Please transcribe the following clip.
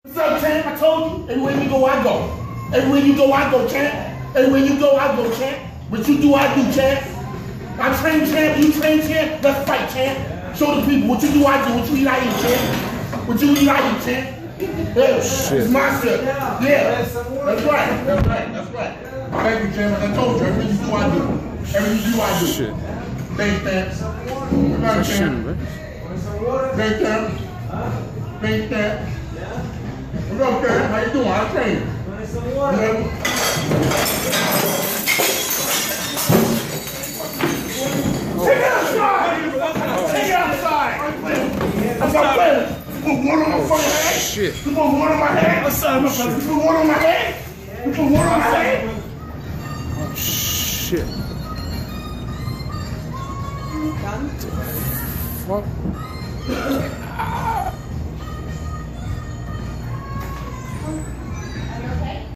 What's up, champ? I told you. Everywhere you go, I go. Everywhere you go, I go, champ. Everywhere you go, I go, champ. What you do, I do, champ. I train champ, you train champ. Let's fight, champ. Show the people what you do, I do. What you eat, I eat, champ. What you eat, I eat, champ. Yeah, it's my shit. Yeah, that's right. That's right. That's right. Thank you, champ. I told you, everything you do, I do. Everything you do, I do. Shit. Thanks, champ. Good night, champ. Thanks, champ. Thanks, champ. What's up, champ? How you doing? I train you. Take it outside! Take it outside! I'm not playing. You put one on my fucking head? Shit. You put one on my head? I'm sorry, my brother. You put one on my head? You put one on my head? Oh, shit. What the fuck?